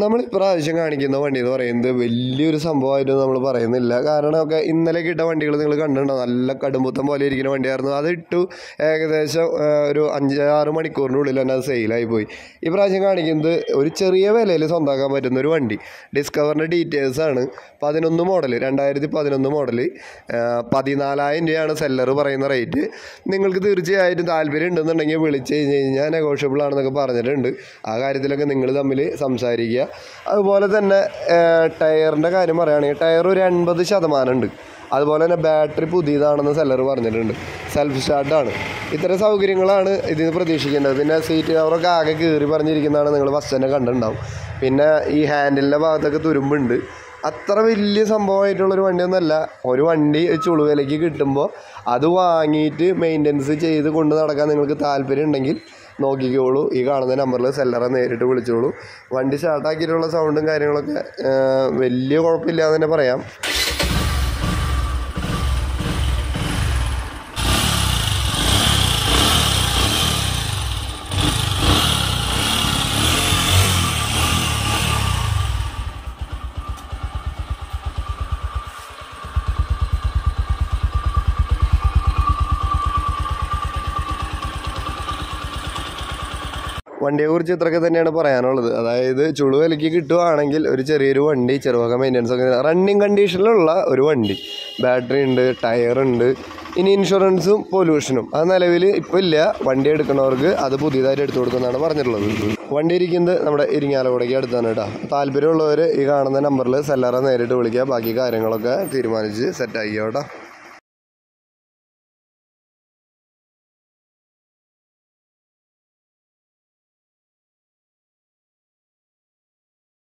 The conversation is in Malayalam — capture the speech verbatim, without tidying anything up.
നമ്മൾ ഇപ്രാവശ്യം കാണിക്കുന്ന വണ്ടി എന്ന് പറയുന്നത് വലിയൊരു സംഭവമായിട്ട് നമ്മൾ പറയുന്നില്ല. കാരണം ഒക്കെ ഇന്നലെ കിട്ട വണ്ടികൾ നിങ്ങൾ കണ്ടിട്ടുണ്ടോ, നല്ല കടുംപുത്തം പോലെ ഇരിക്കുന്ന വണ്ടിയായിരുന്നു. അത് ഇട്ടു ഏകദേശം ഒരു അഞ്ച് ആറ് മണിക്കൂറിനുള്ളിൽ തന്നെ അത് സെയിലായി പോയി. ഇപ്രാവശ്യം കാണിക്കുന്നത് ഒരു ചെറിയ വിലയിൽ സ്വന്തമാക്കാൻ പറ്റുന്ന ഒരു വണ്ടി, ഡിസ്കവറിൻ്റെ ഡീറ്റെയിൽസാണ്. പതിനൊന്ന് മോഡൽ, രണ്ടായിരത്തി പതിനൊന്ന് മോഡൽ, പതിനാലായിരം രൂപയാണ് സെല്ലർ പറയുന്ന റേറ്റ്. നിങ്ങൾക്ക് തീർച്ചയായിട്ടും താല്പര്യം ഉണ്ടെന്നുണ്ടെങ്കിൽ വിളിച്ച് കഴിഞ്ഞ് കഴിഞ്ഞാൽ നെഗോഷ്യബിൾ ആണെന്നൊക്കെ പറഞ്ഞിട്ടുണ്ട്. ആ കാര്യത്തിലൊക്കെ നിങ്ങൾ തമ്മിൽ സംസാരിക്കുക. അതുപോലെ തന്നെ ടയറിൻ്റെ കാര്യം പറയുകയാണെങ്കിൽ ടയർ ഒരു എൺപത് ശതമാനം ഉണ്ട്. അതുപോലെ തന്നെ ബാറ്ററി പുതിയതാണെന്ന് സെല്ലർ പറഞ്ഞിട്ടുണ്ട്. സെൽഫ് സ്റ്റാർട്ടാണ്. ഇത്തരം സൗകര്യങ്ങളാണ് ഇതിന് പ്രതീക്ഷിക്കേണ്ടത്. പിന്നെ സീറ്റ് കവറൊക്കെ ആകെ കീറി പറഞ്ഞിരിക്കുന്നതാണ്, നിങ്ങൾ ഫസ്റ്റ് തന്നെ കണ്ടിട്ടുണ്ടാവും. പിന്നെ ഈ ഹാൻഡിലിൻ്റെ ഭാഗത്തൊക്കെ തുരുമ്പുണ്ട്. അത്ര വലിയ സംഭവമായിട്ടുള്ളൊരു വണ്ടിയൊന്നുമല്ല. ഒരു വണ്ടി ചുളുവിലയ്ക്ക് കിട്ടുമ്പോൾ അത് വാങ്ങിയിട്ട് മെയിൻ്റനൻസ് ചെയ്ത് കൊണ്ട് നടക്കാൻ നിങ്ങൾക്ക് താല്പര്യം ഉണ്ടെങ്കിൽ നോക്കിക്കോളൂ. ഈ കാണുന്ന നമ്പറിൽ സെല്ലറെ നേരിട്ട് വിളിച്ചോളൂ. വണ്ടി സ്റ്റാർട്ടാക്കിയിട്ടുള്ള സൗണ്ടും കാര്യങ്ങളൊക്കെ വലിയ കുഴപ്പമില്ല എന്ന് തന്നെ പറയാം. വണ്ടിയെക്കുറിച്ച് ഇത്രയൊക്കെ തന്നെയാണ് പറയാനുള്ളത്. അതായത് ചുളുവിലയ്ക്ക് കിട്ടുകയാണെങ്കിൽ ഒരു ചെറിയൊരു വണ്ടി, ചെറുവക മെയിൻ്റനൻസ് ഒക്കെ റണ്ണിങ് കണ്ടീഷനിലുള്ള ഒരു വണ്ടി, ബാറ്ററി ഉണ്ട്, ടയറുണ്ട്. ഇനി ഇൻഷുറൻസും പൊല്യൂഷനും അത് നിലവിൽ ഇപ്പോൾ ഇല്ല. വണ്ടി എടുക്കുന്നവർക്ക് അത് പുതിയതായിട്ട് എടുത്തു കൊടുക്കുന്നതാണ് പറഞ്ഞിട്ടുള്ളത്. വണ്ടി ഇരിക്കുന്നത് നമ്മുടെ ഇരിങ്ങാലക്കുടയ്ക്ക് അടുത്താണ് കേട്ടോ. താല്പര്യമുള്ളവർ ഈ കാണുന്ന നമ്പറിൽ സെല്ലറെ നേരിട്ട് വിളിക്കുക. ബാക്കി കാര്യങ്ങളൊക്കെ തീരുമാനിച്ച് സെറ്റാക്കിയോ കേട്ടോ.